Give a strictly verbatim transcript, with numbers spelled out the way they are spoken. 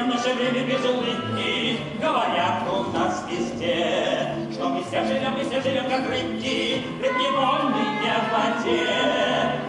наше время без улыбки. Говорят у нас везде, что мы все живем, мы все живем, как рыбки, рыбки вольные в воде.